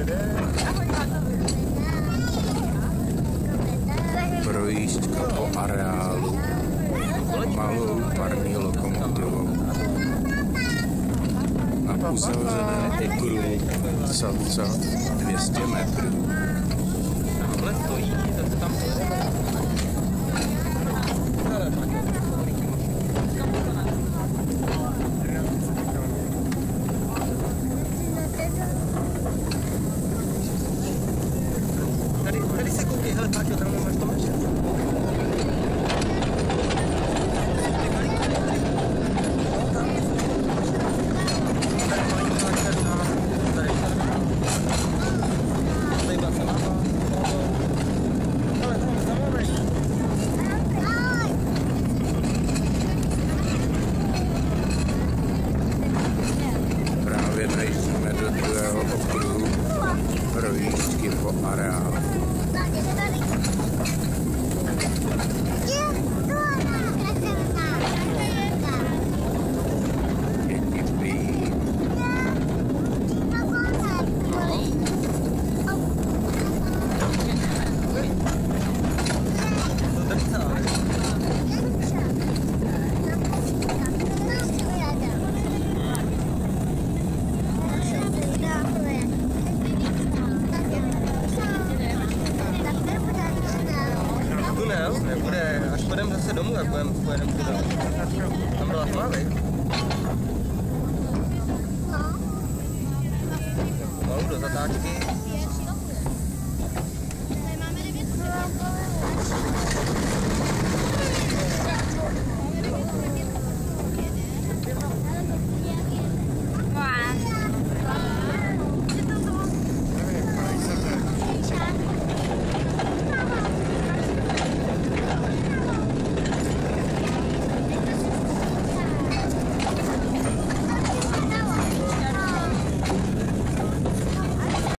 Projížďka po areálu malou parní lokomotivou. Na uzavřeném ekru cca 200 metrů. Tohle stojí, to tam Tady se koukej, hele, Páťo, tam máš to meče. Právě najíždíme do druhého okruhu projížďky po areálu. Nebude, až půjdeme zase domů, jak pojedeme tunel. Tam byla tma, viď? No, do zatáčky.